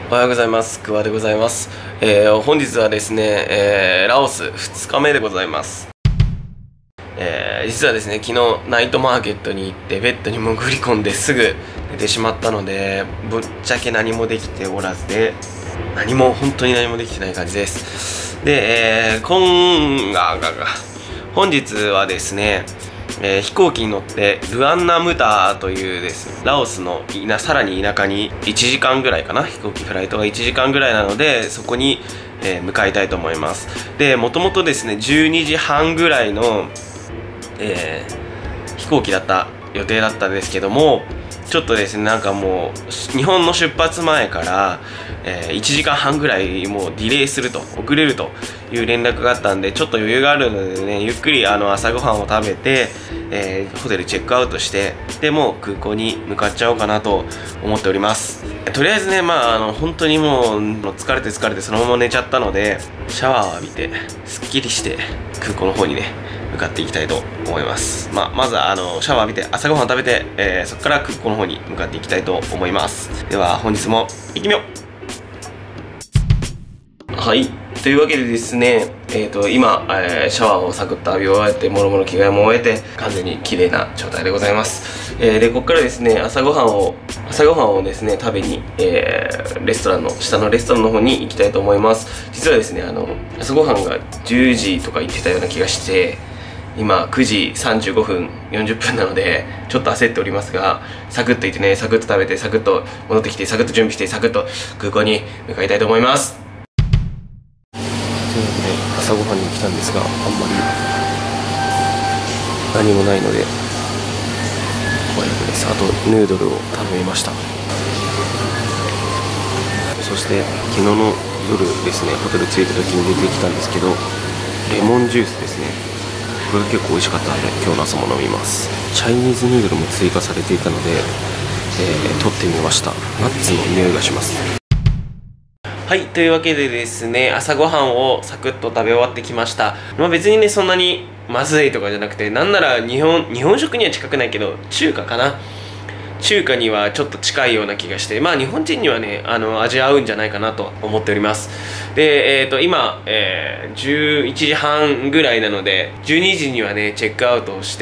おはようございます。クワでございます。本日はですね、ラオス2日目でございます。実はですね、昨日ナイトマーケットに行ってベッドに潜り込んですぐ寝てしまったので、ぶっちゃけ何もできておらずで、本当に何もできてない感じです。で、本日はですね、飛行機に乗ってルアンナムターというですラオスのさらに田舎に1時間ぐらいかな、飛行機フライトが1時間ぐらいなので、そこに、向かいたいと思います。で、もともとですね12時半ぐらいの、飛行機だった予定だったんですけども、ちょっとですねなんかもう日本の出発前から、1時間半ぐらいもうディレイすると、遅れるという連絡があったんで、ちょっと余裕があるのでね、ゆっくり朝ごはんを食べて、ホテルチェックアウトして、でもう空港に向かっちゃおうかなと思っております。とりあえずね、本当にもう疲れてそのまま寝ちゃったので、シャワーを浴びてすっきりして空港の方にね向かっていきたいと思います。まずシャワー浴びて朝ごはん食べて、そこから空港の方に向かっていきたいと思います。では本日も行ってみよう。はい、というわけでですね、今、シャワーをサクッと浴び終えて、もろもろ着替えも終えて、完全に綺麗な状態でございます。で、ここからですね、朝ごはんをですね、食べに、下のレストランの方に行きたいと思います。実はですね、朝ごはんが10時とか言ってたような気がして、今9時35分40分なのでちょっと焦っておりますが、サクッと行ってね、サクッと食べて、サクッと戻ってきて、サクッと準備して、サクッと空港に向かいたいと思います。というわけで朝ごはんに来たんですが、あんまり何もないのでおやくです。あとヌードルを頼みました。そして昨日の夜ですね、ホテル着いた時に出てきたんですけど、レモンジュースですね、これが結構美味しかったので今日の朝も飲みます。チャイニーズヌードルも追加されていたので、取ってみました。ナッツの匂いがします。はい、というわけでですね、朝ごはんをサクッと食べ終わってきました。別にね、そんなにまずいとかじゃなくて、なんなら日本食には近くないけど中華かな、中華にはちょっと近いような気がして、日本人にはね味合うんじゃないかなと思っております。で、今、11時半ぐらいなので、12時にはねチェックアウトをして、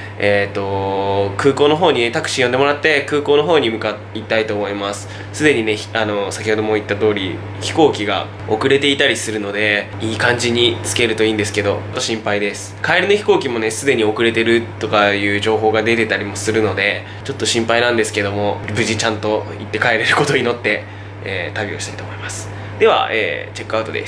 空港の方に、ね、タクシー呼んでもらって空港の方に向かいたいと思います。すでにね先ほども言った通り飛行機が遅れていたりするので、いい感じにつけるといいんですけど、ちょっと心配です。帰りの飛行機もねすでに遅れてるとかいう情報が出てたりもするので、ちょっと心配なんですけども、無事ちゃんと行って帰れることを祈って、旅をしたいと思います。では、チェックアウトです。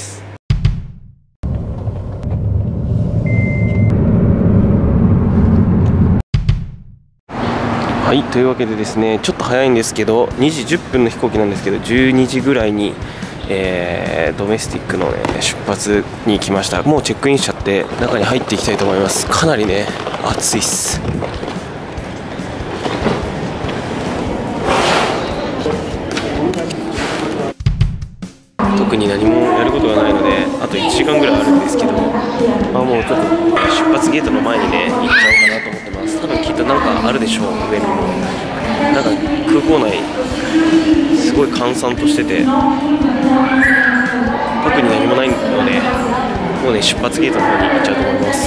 はい、というわけでですね、ちょっと早いんですけど、2時10分の飛行機なんですけど、12時ぐらいに、ドメスティックの、ね、出発に来ました。もうチェックインしちゃって中に入っていきたいと思います。かなりね暑いっす。特に何もやることがないので、あと1時間ぐらいあるんですけど、もうちょっと出発ゲートの前にね行っちゃおうかなと思ってます。多分きっとなんかあるでしょう、上にも。なんか空港内すごい閑散としてて、特に何もないので、もうね出発ゲートの方に行っちゃうと思います。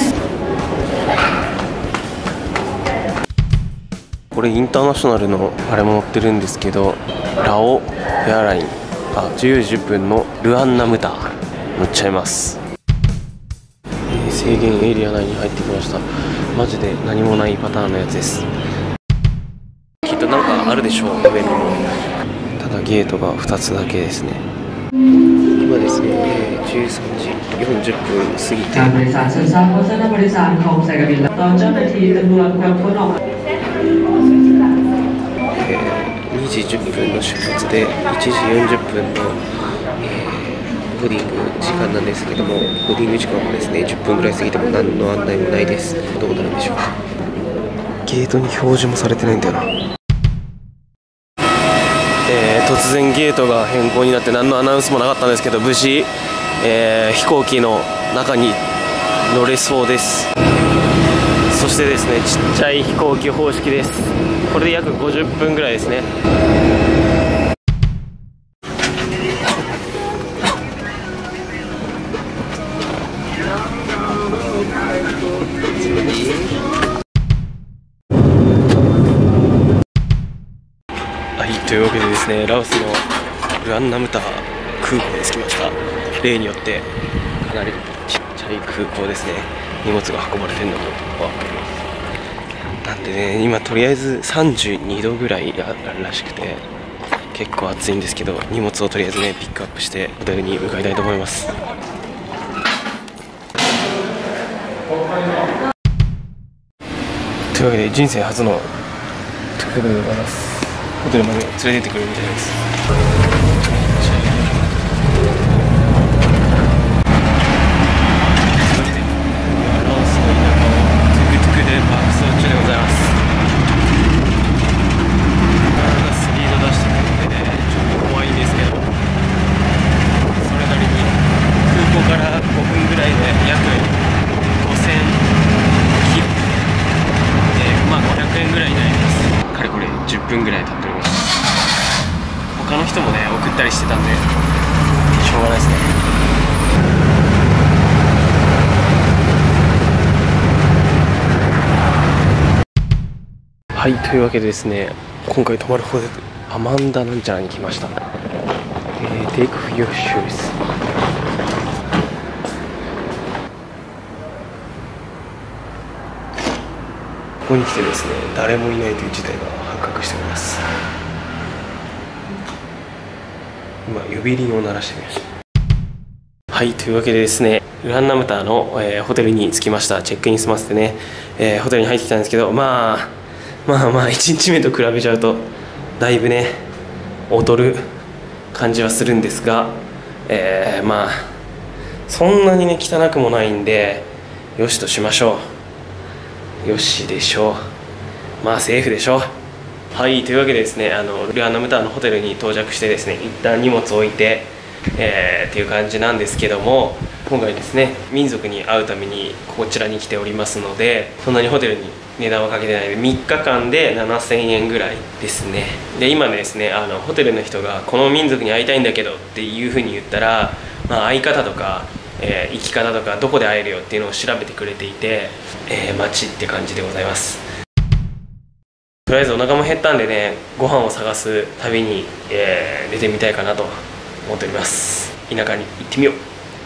これインターナショナルのあれも乗ってるんですけど、ラオエアライン、14時10分のルアンナムター乗っちゃいます。制限エリア内に入ってきました。マジで何もないパターンのやつです。きっとなんかあるでしょう、上にも。ただゲートが2つだけですね。今ですね、13時40分過ぎて、2時10分の出発で1時40分の、ボーディング時間なんですけども、ボーディング時間もですね10分ぐらい過ぎても何の案内もないです。どうなるんでしょうか。ゲートに表示もされてないんだよな。突然ゲートが変更になって何のアナウンスもなかったんですけど、無事、飛行機の中に乗れそうです。そしてですね、ちっちゃい飛行機方式です。これで約50分ぐらいですね。 ですね、ラオスのルアンナムタ空港に着きました。例によってかなりちっちゃい空港ですね。荷物が運ばれてるのも分かります。なんでね、今とりあえず32度ぐらいあるらしくて結構暑いんですけど、荷物をとりあえずねピックアップしてホテルに向かいたいと思います。というわけで人生初のトゥクトゥクでございます。ホテルまで連れてってくれるみたいです。10分ぐらい経っております。他の人もね送ったりしてたんでしょうがないですね。はい、というわけでですね、今回泊まるホテルアマンダなんちゃらに来ました。Take off your shoes。ここに来てですね、誰もいないという事態が発覚しております。今呼び鈴を鳴らしてみました。はい、というわけでですね、ルアンナムターの、ホテルに着きました。チェックイン済ませてね、ホテルに入ってきたんですけど、まあ1日目と比べちゃうとだいぶね劣る感じはするんですが、まあそんなにね汚くもないんでよしとしましょう。よしでしょう。まあセーフでしょう。はい、というわけでですね、ルアンナムターのホテルに到着してですね、一旦荷物を置いて、っていう感じなんですけども、今回ですね民族に会うためにこちらに来ておりますので、そんなにホテルに値段はかけてないので3日間で7000円ぐらいですね。で今ですねホテルの人がこの民族に会いたいんだけどっていうふうに言ったら、会い方とか生き方とかどこで会えるよっていうのを調べてくれていて、待ちって感じでございます。とりあえずお腹も減ったんでね、ご飯を探す旅に、出てみたいかなと思っております。田舎に行ってみよう。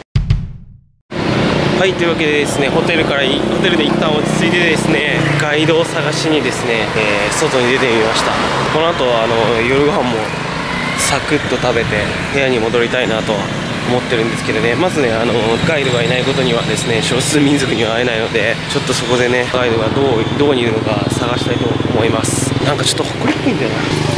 はい、というわけでですね、ホテルで一旦落ち着いてですね、ガイドを探しにですね、外に出てみました。この後夜ご飯もサクッと食べて部屋に戻りたいなと思ってるんですけどね、まずねガイドがいないことにはですね少数民族には会えないので、ちょっとそこでねガイドがどこにいるのか探したいと思います。なんかちょっと誇りっぽいんだよな。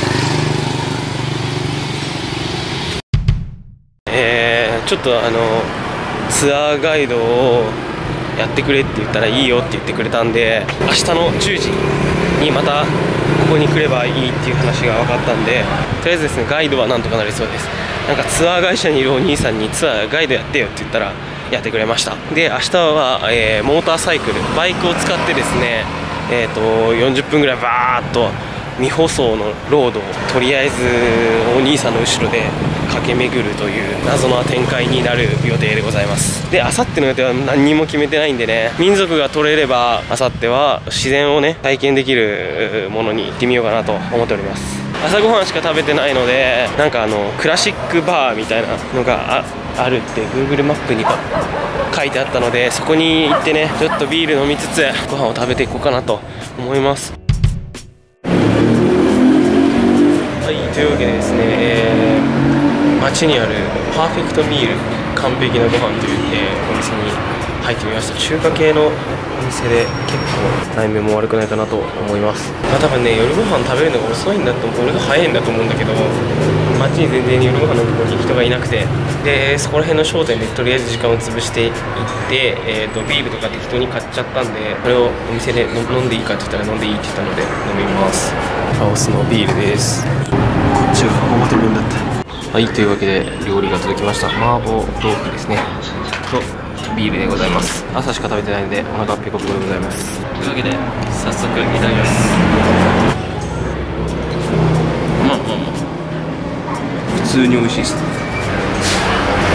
ちょっとツアーガイドをやってくれって言ったらいいよって言ってくれたんで、明日の10時にまたここに来ればいいっていう話が分かったんで、とりあえずですねガイドはなんとかなりそうです。なんかツアー会社にいるお兄さんにツアーガイドやってよって言ったらやってくれました。で明日は、モーターサイクルバイクを使ってですね、40分ぐらいバーッと未舗装のロードをとりあえずお兄さんの後ろで駆け巡るという謎の展開になる予定でございます。で明後日の予定は何にも決めてないんでね、民族が取れれば明後日は自然をね体験できるものに行ってみようかなと思っております。朝ごはんしか食べてないので、なんかクラシックバーみたいなのがあるって Google マップに書いてあったので、そこに行ってねちょっとビール飲みつつご飯を食べていこうかなと思います。はい、というわけでですね、街にあるパーフェクトミール完璧なご飯という、お店に入ってみました。中華系のお店で結構内面も悪くないかなと思います。多分ね夜ご飯食べるのが遅いんだと思う、俺が早いんだと思うんだけど、街に全然夜ご飯のところに人がいなくて、でそこら辺の商店でとりあえず時間を潰していって、ビールとか適当に買っちゃったんで、これをお店で飲んでいいかって言ったら飲んでいいって言ったので飲みます。ラオスのビールです。こっちが表面だった。はい、というわけで料理が届きました。麻婆豆腐ですねとビールでございます。朝しか食べてないのでお腹ペコペコでございます。というわけで早速いただきます。普通に美味しいです。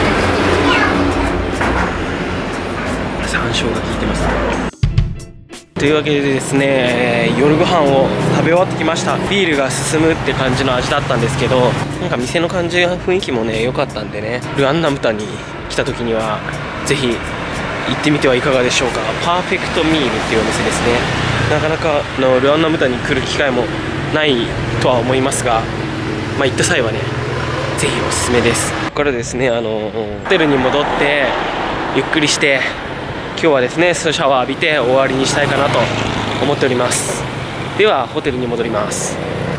山椒が効いてますね。 というわけでですね、夜ご飯を食べ終わってきました。ビールが進むって感じの味だったんですけど、なんか店の感じが雰囲気もね良かったんでね、ルアンナムタに来た時にはぜひ行ってみてはいかがでしょうか。パーフェクトミールっていうお店ですね。なかなかルアンナムタに来る機会もないとは思いますが、行った際はねぜひおすすめです。ここからですね、ホテルに戻ってゆっくりして、今日はですねシャワー浴びて終わりにしたいかなと思っております。ではホテルに戻ります。